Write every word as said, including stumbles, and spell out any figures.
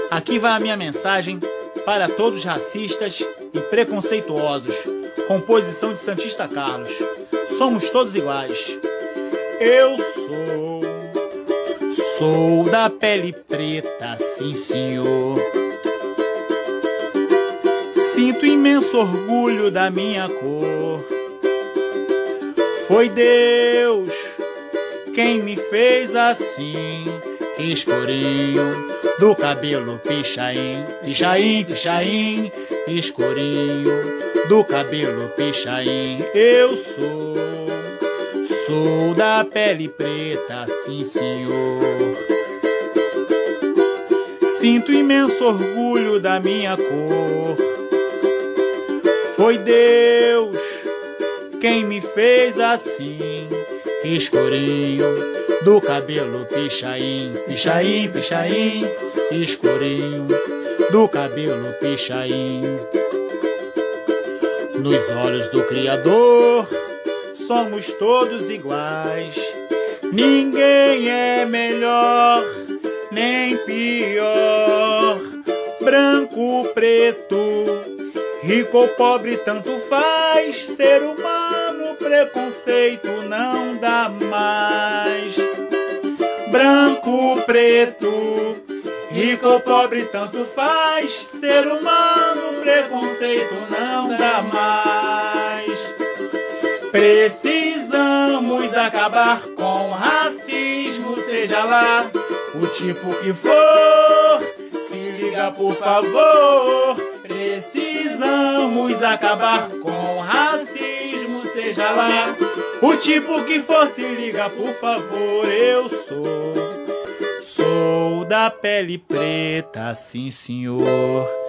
Aqui vai a minha mensagem para todos racistas e preconceituosos. Composição de Santista Carlos. Somos todos iguais. Eu sou, sou da pele preta, sim senhor. Sinto imenso orgulho da minha cor. Foi Deus quem me fez assim, escurinho, do cabelo pichain, pichain, pichain, escurinho, do cabelo pichain. Eu sou, sou da pele preta, sim senhor. Sinto imenso orgulho da minha cor. Foi Deus quem me fez assim, escurinho, do cabelo pichain, pichain, pichain, escurinho, do cabelo pichain. Nos olhos do Criador somos todos iguais. Ninguém é melhor nem pior. Branco, preto, rico ou pobre, tanto faz. Ser humano, preconceito não dá mais. Branco, preto, rico ou pobre, tanto faz. Ser humano, preconceito não dá mais. Precisamos acabar com o racismo, seja lá o tipo que for. Se liga, por favor. Precisamos acabar com o racismo, seja lá o tipo que for. Se liga, por favor. Eu sou, sou da pele preta, sim senhor.